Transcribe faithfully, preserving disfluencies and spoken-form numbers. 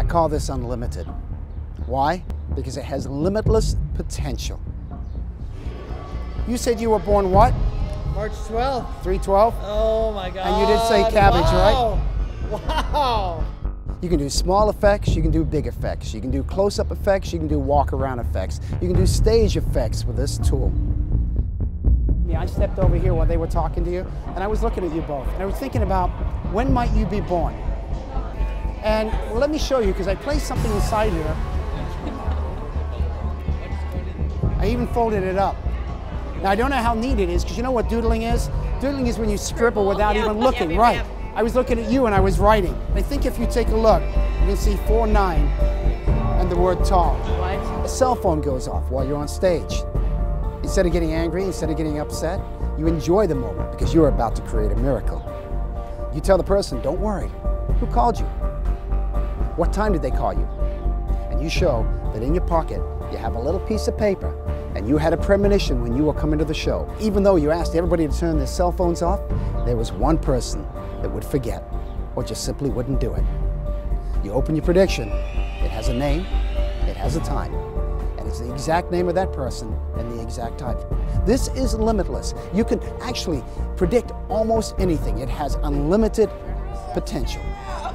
call this unlimited. Why? Because it has limitless potential. You said you were born what? March twelfth. three twelve? Oh my God. And you did say cabbage, wow. right? Wow. You can do small effects, you can do big effects, you can do close-up effects, you can do walk-around effects, you can do stage effects with this tool. Yeah, I stepped over here while they were talking to you, and I was looking at you both, and I was thinking about when might you be born? And well, let me show you, because I placed something inside here. I even folded it up. Now, I don't know how neat it is, because you know what doodling is? Doodling is when you scribble without yeah, even looking, yeah, yeah, right? yeah. I was looking at you and I was writing. I think if you take a look, you can see four nine and the word tall. What? A cell phone goes off while you're on stage. Instead of getting angry, instead of getting upset, you enjoy the moment because you're about to create a miracle. You tell the person, don't worry, who called you? What time did they call you? And you show that in your pocket, you have a little piece of paper and you had a premonition when you were coming to the show. Even though you asked everybody to turn their cell phones off, there was one person that would forget or just simply wouldn't do it. You open your prediction, it has a name, it has a time, and it's the exact name of that person and the exact time. This is limitless. You can actually predict almost anything. It has unlimited potential.